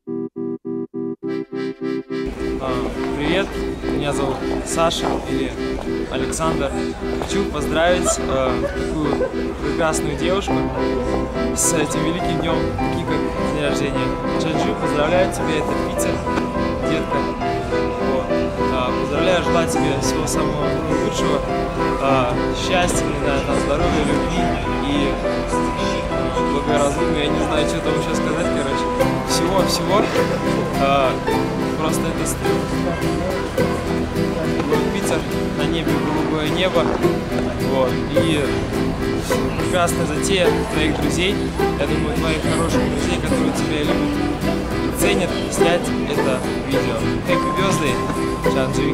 Привет, меня зовут Саша или Александр. Хочу поздравить такую прекрасную девушку с этим великим днем, таким как день рождения. Чанджи, поздравляю тебя, это Питер, детка. Вот. Поздравляю, желаю тебе всего самого лучшего, счастья, не знаю, здоровья, любви и благоразумия. Я не знаю, что там еще сказать, короче. Всего. Просто это стыд. Питер, на небе голубое небо. Вот. И прекрасная затея твоих друзей. Я думаю, твоих хороших друзей, которые тебя любят и ценят, снять это видео. Happy birthday, Чанджи.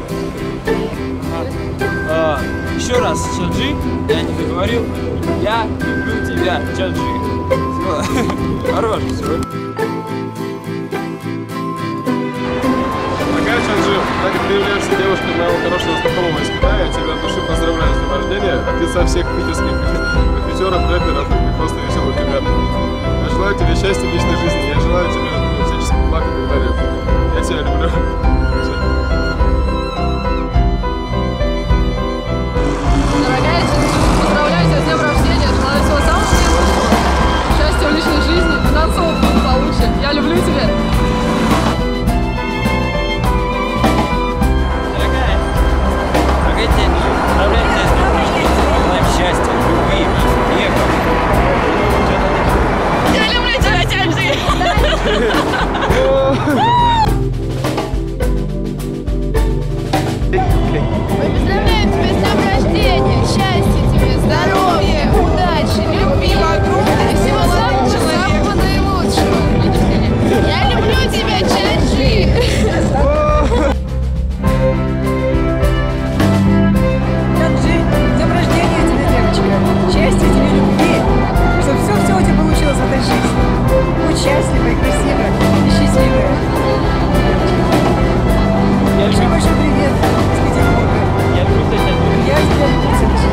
Еще раз, Чанджи, я не договорил. Я люблю тебя, Чанджи. Все. Хорош, все. Чанджи, так как ты являешься девушкой моего хорошего знакомого из Китая, я тебя от души поздравляю с днем рождения. Ты со всех питерских профессоров, рэперов, ты просто веселых ребят. Я желаю тебе счастья в личной жизни, я желаю тебе всяческих благ и так далее. Я тебя люблю. Дорогая Чанджи, поздравляю тебя с днем рождения, желаю всего самого наилучшего, счастья в личной жизни, финансового благополучия. Я люблю тебя. Поздравляю тебя с днем рождения, желаем счастья, любви, успехов. Я люблю тебя, Чанджи! Поздравляю тебя с днем рождения, счастья тебе, здоровья, удачи, любви и всего самого наилучшего. Я люблю тебя, Чанджи! Счастья тебе, любви, чтобы все у тебя получилось в этой жизни. Будь счастливой, красивой и счастливой. Большой привет из Петербурга. Я люблю тебя. Я тебя люблю, Чанджи.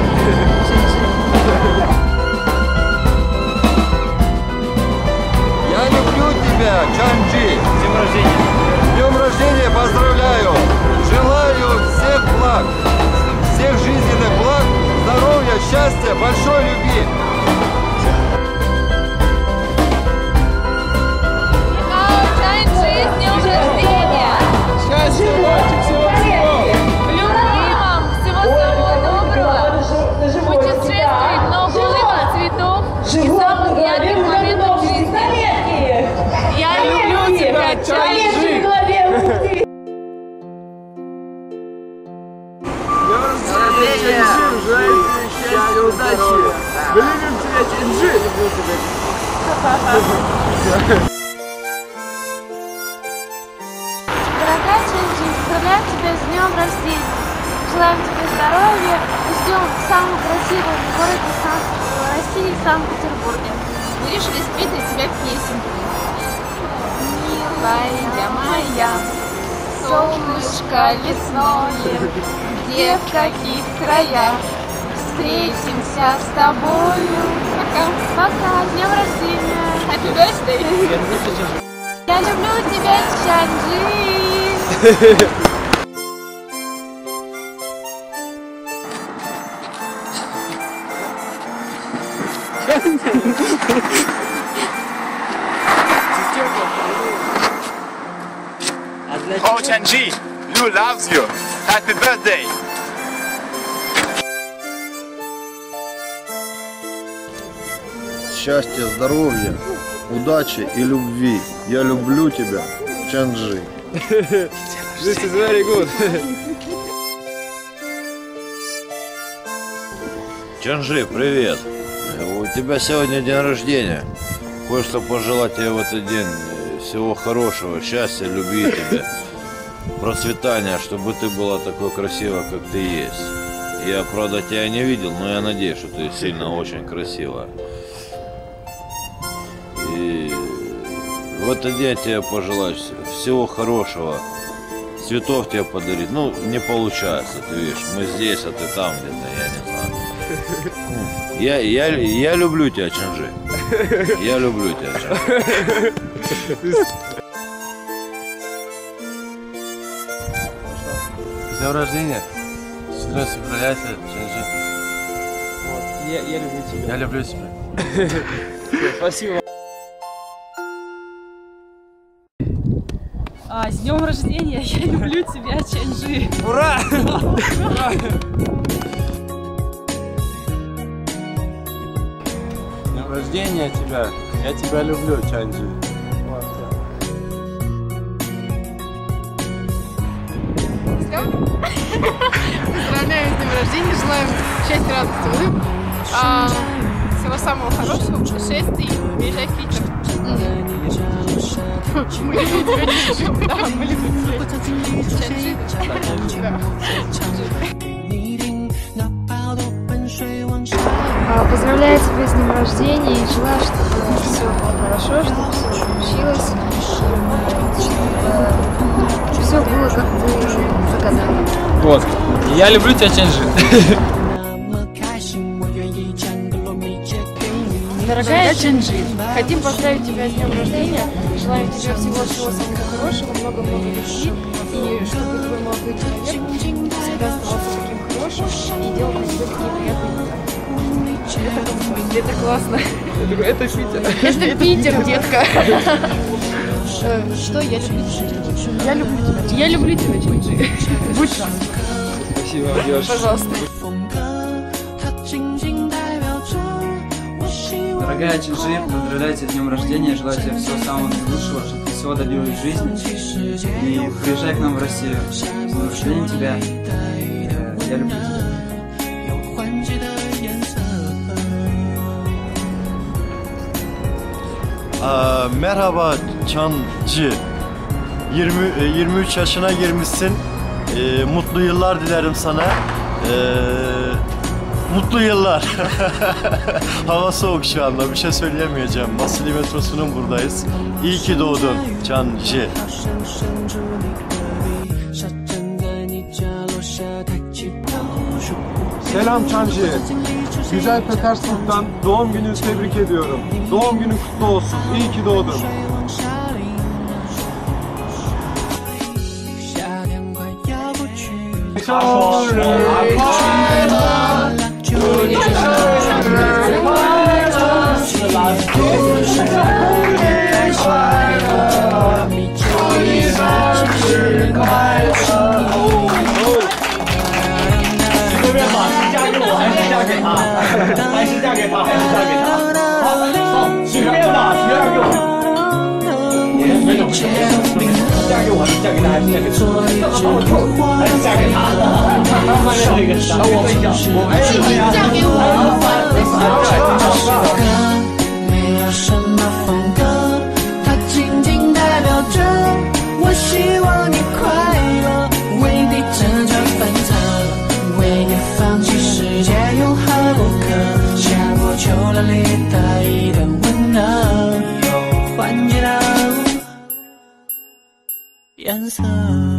Я люблю тебя, Чанджи. С днем рождения. С днем рождения поздравляю. Желаю всех благ, всех жизненных благ, здоровья, счастья, большой любви. Чанджи, с днем рождения! Счастья, удачи, всего-всего! Любви вам, всего самого доброго, путешествий, много улыбок, цветов и самых ярких моментов в жизни. Я люблю тебя, Чанджи! Счастья, удачи! Мы любим тебя, Чанджи! Дорогая Чанджи, поздравляю тебя с днем рождения! Желаем тебе здоровья и ждем в самом красивом городе России, Санкт-Петербурге. Будешь ли спеть для тебя песенки? Милая моя, солнышко лесное, где в каких краях встретимся с тобою? Пока. Пока, с днем рождения! Happy birthday! Я люблю тебя, Чанджи! Oh, Changji, Lu loves you. Happy birthday. Счастья, здоровья, удачи и любви. Я люблю тебя, Чанджи. This is very good. Чанджи, привет! У тебя сегодня день рождения. Кое-что пожелать тебе в этот день. Всего хорошего, счастья, любви тебе, процветания, чтобы ты была такой красивой, как ты есть. Я, правда, тебя не видел, но я надеюсь, что ты сильно очень красивая. И в этот день тебе пожелаю всего хорошего, цветов тебе подарить. Ну, не получается, ты видишь, мы здесь, а ты там где-то, я не знаю. Я люблю тебя, Чанджи. Я люблю тебя, Чанджи. днем рождения. 14 февраля, Чанджи. Вот, я люблю тебя. Я люблю тебя. Спасибо. С днем рождения! Я люблю тебя, Чанджи! Ура! Ура! С днем рождения тебя. Я тебя люблю, Чанджи. Поздравляю с днем рождения, желаем счастья, радости, улыбок. Всего самого хорошего, путешествий, приезжай в Питер. Мы любим тебя, Чанджи. Да, мы любим тебя. Поздравляю тебя с днем рождения и желаю, чтобы все было хорошо, чтобы все получилось, чтобы все было, как ты загадал. Вот. Я люблю тебя, Чанджи. Дорогая Чанджи, хотим поздравить тебя с днем рождения. Желаем тебе всего-всего самого хорошего, много-много любви. И чтобы твой молодой человек всегда оставался таким хорошим и делал для тебя такие приятные дела. Это классно. Это Питер. Это Питер, детка. Что? Я люблю тебя. Я люблю тебя. Я люблю тебя, Чанджи. Будь счастлив. Спасибо, девушка. Пожалуйста. Дорогая Чанджи, поздравляю тебя с днем рождения, желаю тебе всего самого наилучшего, чтобы ты всего добилась в жизни. И приезжай к нам в Россию. С днем рождения тебя. Я люблю тебя. Merhaba Çancı. 23 yaşına girmişsin. Mutlu yıllar dilerim sana. Mutlu yıllar. Hava soğuk şu anda. Bir şey söyleyemeyeceğim. Vasili metrosunun buradayız. İyi ki doğdun Çancı. Selam Çanджи. Güzel Petersburg'dan doğum gününü tebrik ediyorum. Doğum günün kutlu olsun. İyi ki doğdun. 颜色。